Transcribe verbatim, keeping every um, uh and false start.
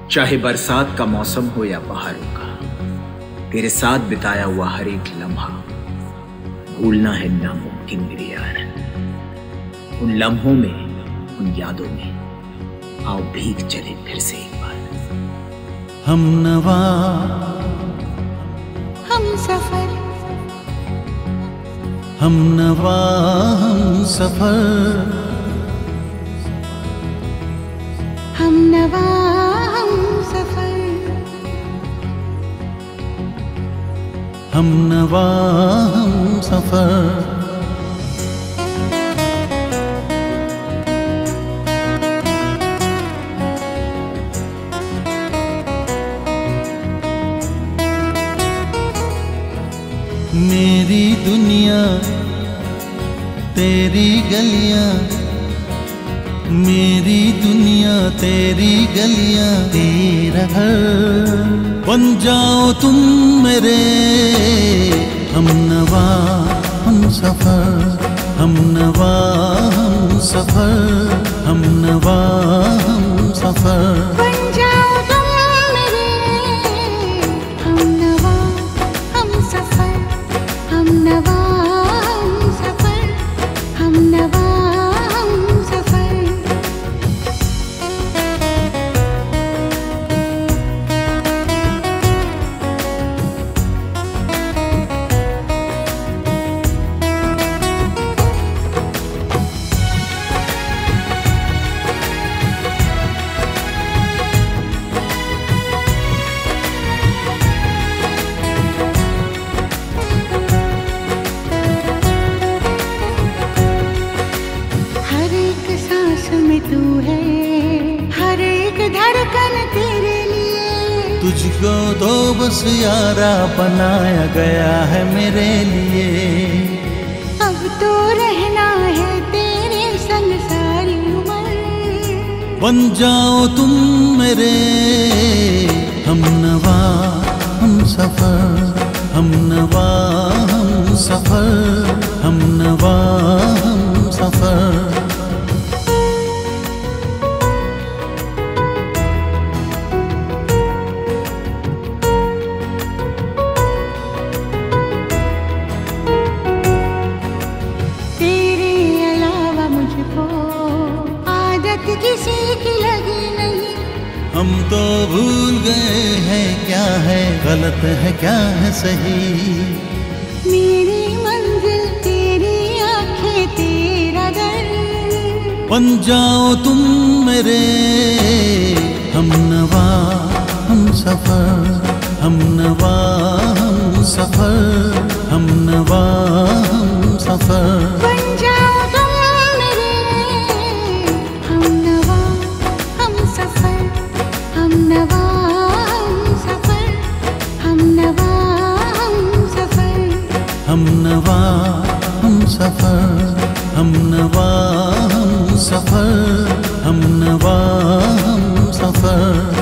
चाहे बरसात का मौसम हो या बहारों का, तेरे साथ बिताया हुआ हर एक लम्हा भूलना है नामुमकिन मेरे यार। उन लम्हों में, उन यादों में आओ भीग चले फिर से एक बार। हम नवा हम सफर, हम नवा हम सफर, हम नवा हम सफर, हम नवा हम सफर। मेरी दुनिया तेरी गलियां, मेरी दुनिया तेरी गलियां, तेरा घर बन जाओ तुम मेरे। हम नवा हम सफर, हम नवा हम सफर, हम नवा हम सफर। बन जाओ तुम मेरे, हम नवा हम सफर, हम नवा हम सफर, हम नवा हम सफर। में तू है, हर एक धड़कन तेरे लिए। तुझको तो बस यारा बनाया गया है मेरे लिए। अब तो रहना है तेरे संग सारी उम्र। बन जाओ तुम मेरे, हम नवा हम सफर, हम नवा हम सफर, हम नवा हम सफर। किसी की लगी नहीं, हम तो भूल गए हैं क्या है गलत है क्या है सही। मेरी मंजिल तेरी आंखें तेरा दर। बन जाओ तुम मेरे, हम नवा हम सफर, हम नवा हम सफर, हम नवा हम सफर। बन जाओ तुम मेरे, हम नवा हम सफर, हम नवा हम सफर, हम नवा हम सफर, हम नवा हम सफर, हम नवा हम सफर, हम नवा हम सफर।